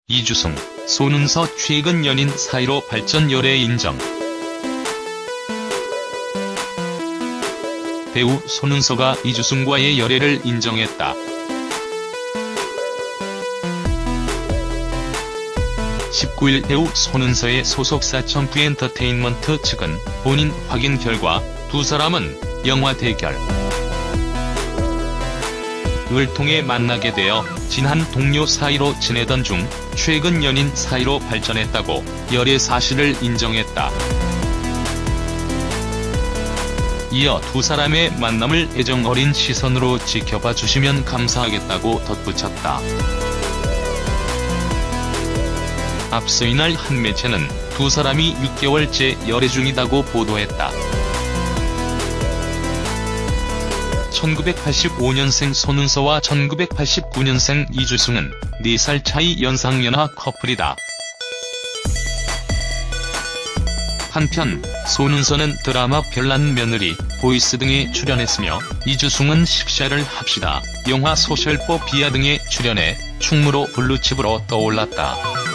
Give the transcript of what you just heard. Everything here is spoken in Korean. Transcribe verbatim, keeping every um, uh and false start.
이주승, 손은서 최근 연인 사이로 발전 열애 인정. 배우 손은서가 이주승과의 열애를 인정했다. 십구일 배우 손은서의 소속사 점프엔터테인먼트 측은 본인 확인 결과 두 사람은 영화 대결 을 통해 만나게 되어 지난 동료 사이로 지내던 중 최근 연인 사이로 발전했다고 열애 사실을 인정했다. 이어 두 사람의 만남을 애정 어린 시선으로 지켜봐 주시면 감사하겠다고 덧붙였다. 앞서 이날 한 매체는 두 사람이 육 개월째 열애 중이다고 보도했다. 천구백팔십오년생 손은서와 천구백팔십구년생 이주승은 네 살 차이 연상연하 커플이다. 한편 손은서는 드라마 별난 며느리, 보이스 등에 출연했으며 이주승은 식샤를 합시다, 영화 소셜법 비하 등에 출연해 충무로 블루칩으로 떠올랐다.